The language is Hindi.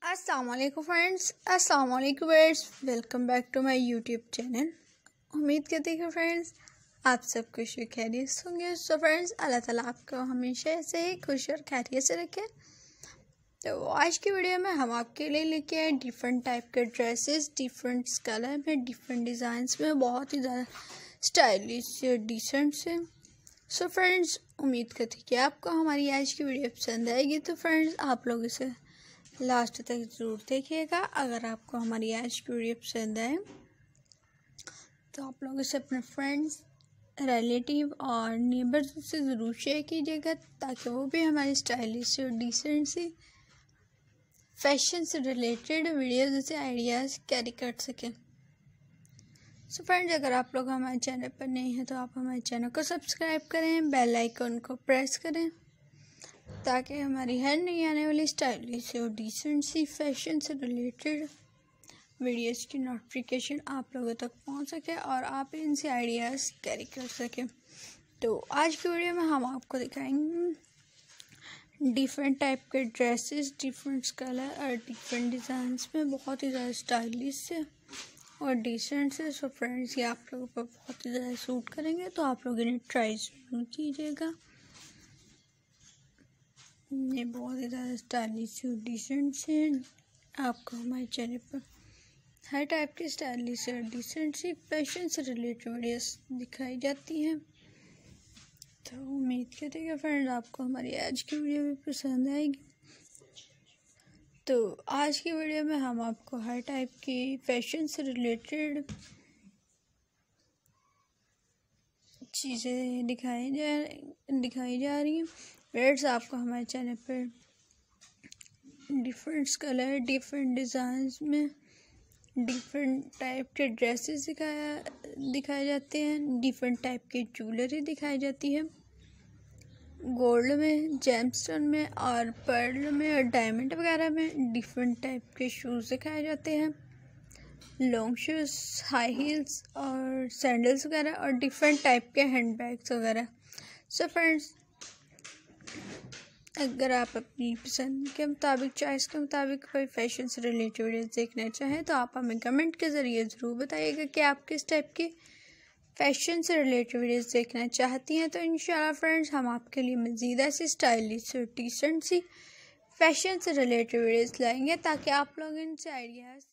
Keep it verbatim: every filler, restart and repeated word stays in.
अस्सलाम वालेकुम फ्रेंड्स, अस्सलाम वालेकुम viewers, welcome back to my YouTube channel. उम्मीद करती हूँ फ्रेंड्स आप सब खुश और खैरियत होंगे। सो फ्रेंड्स अल्लाह ताला आपको हमेशा ऐसे ही खुश और खैरियत से रखे। तो आज की वीडियो में हम आपके लिए लेके आए डिफरेंट टाइप के ड्रेसेस, डिफरेंट कलर में, डिफरेंट डिज़ाइंस में, बहुत ही ज़्यादा स्टाइलिश डिसेंट से। सो फ्रेंड्स उम्मीद करती कि आपको हमारी आज की वीडियो पसंद आएगी। तो फ्रेंड्स आप लोग इसे लास्ट तक ज़रूर देखिएगा। अगर आपको हमारी आज की वीडियो पसंद आए तो आप लोग इसे अपने फ्रेंड्स, रिलेटिव और नेबर्स से ज़रूर शेयर कीजिएगा, ताकि वो भी हमारी स्टाइलिश और डिसेंट सी फैशन से रिलेटेड वीडियोज़ से आइडियाज़ कैरी कर सकें। सो फ्रेंड्स अगर आप लोग हमारे चैनल पर नए हैं तो आप हमारे चैनल को सब्सक्राइब करें, बेल आइकन को प्रेस करें, ताकि हमारी हर नई आने वाली स्टाइलिश और डिसेंट सी फैशन से रिलेटेड वीडियोस की नोटिफिकेशन आप लोगों तक पहुंच सके और आप इनसे आइडियाज़ कैरी कर सकें। तो आज की वीडियो में हम आपको दिखाएंगे डिफरेंट टाइप के ड्रेसेस, डिफरेंट कलर और डिफरेंट डिज़ाइंस में, बहुत ही ज़्यादा स्टाइलिश से और डिसेंट से। सो फ्रेंड्स ये आप लोगों पर बहुत ही ज़्यादा सूट करेंगे, तो आप लोग इन्हें ट्राई ज़रूर कीजिएगा। ये बहुत ही ज़्यादा स्टाइलिश और डिसेंट से आपको हमारे चैनल पर हर टाइप की स्टाइलिश और डिसेंट सी फैशन से रिलेटेड वीडियोस दिखाई जाती हैं। तो उम्मीद करते हैं फ्रेंड्स आपको हमारी आज की वीडियो भी पसंद आएगी। तो आज की वीडियो में हम आपको हर टाइप की फैशन से रिलेटेड चीज़ें दिखाई जा दिखाई जा रही हैं। फ्रेंड्स आपको हमारे चैनल पर डिफरेंट कलर, डिफरेंट डिज़ाइंस में डिफरेंट टाइप के ड्रेसेस दिखाया दिखाए जाते हैं, डिफरेंट टाइप की ज्वेलरी दिखाई जाती है, गोल्ड में, जेमस्टोन में और पर्ल में और डायमंड वगैरह में। डिफरेंट टाइप के शूज़ दिखाए जाते हैं, लॉन्ग शूज़, हाई हील्स और सैंडल्स वगैरह, और डिफरेंट टाइप के हैंड बैग्स वगैरह। सो फ्रेंड्स अगर आप अपनी पसंद के मुताबिक, चॉइस के मुताबिक कोई फैशन से रिलेटेड वीडियोस देखना चाहें तो आप हमें कमेंट के ज़रिए ज़रूर बताइएगा कि आप किस टाइप की फैशन से रिलेटेड वीडियोस देखना चाहती हैं। तो इंशाल्लाह फ्रेंड्स हम आपके लिए मज़ीद ऐसी स्टाइलिश और डिसेंट सी फैशन से रिलेटेड वीडियोस लाएंगे, ताकि आप लोग इनसे आइडियाज़